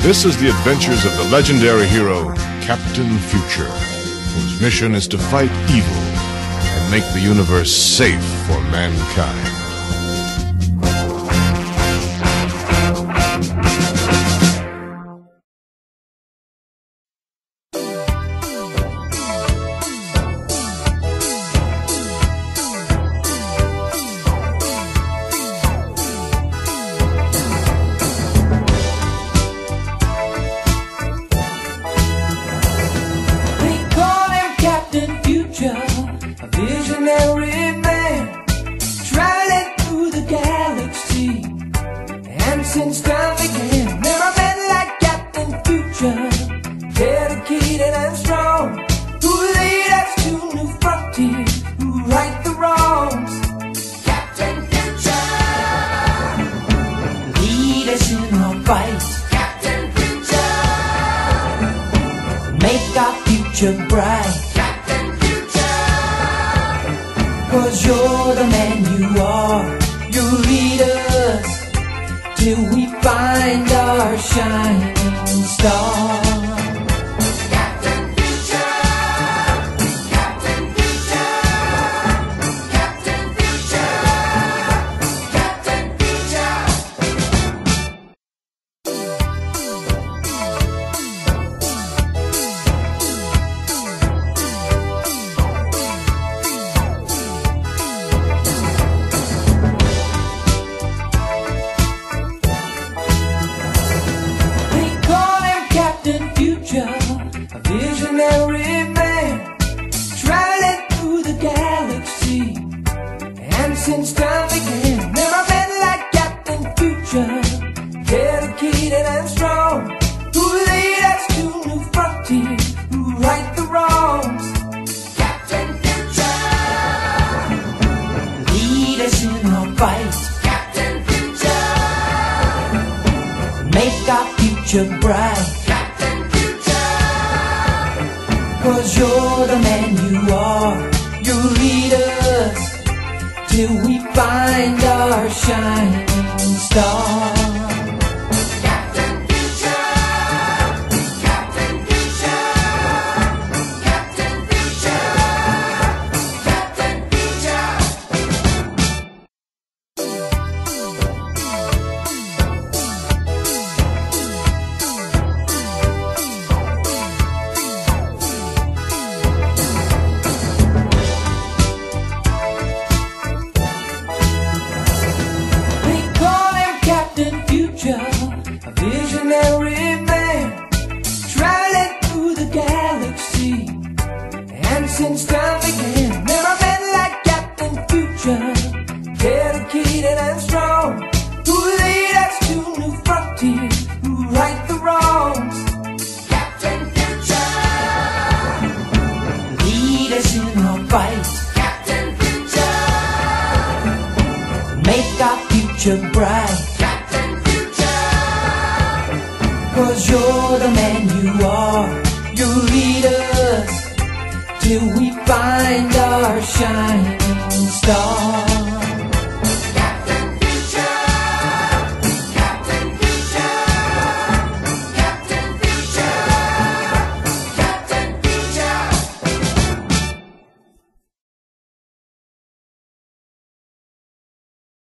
This is the adventures of the legendary hero, Captain Future, whose mission is to fight evil and make the universe safe for mankind. A visionary man traveling through the galaxy, and since time began, never been like Captain Future, dedicated and strong, who lead us to new frontiers, who right the wrongs. Captain Future, lead us in our fight. Captain Future, make our future bright. 'Cause you're the man you are, you lead us till we find our shining star. Captain Future, Captain Future, Captain Future, Captain Future. A visionary man traveling through the galaxy, and since time began, never been like Captain Future, dedicated and strong, who lead us to new frontiers, who right the wrongs. Captain Future, lead us in our fight. Captain Future, make our future bright. 'Cause you're the man you are, you lead us till we find our shining star. Captain Future, Captain Future, Captain Future, Captain Future. A visionary man traveling through the galaxy, and since time began, never been like Captain Future, dedicated and strong, who lead us to new frontiers, who right the wrongs. Captain Future, lead us in our fight. Captain Future, make our future bright. 'Cause you're the man you are, you lead us till we find our shining star.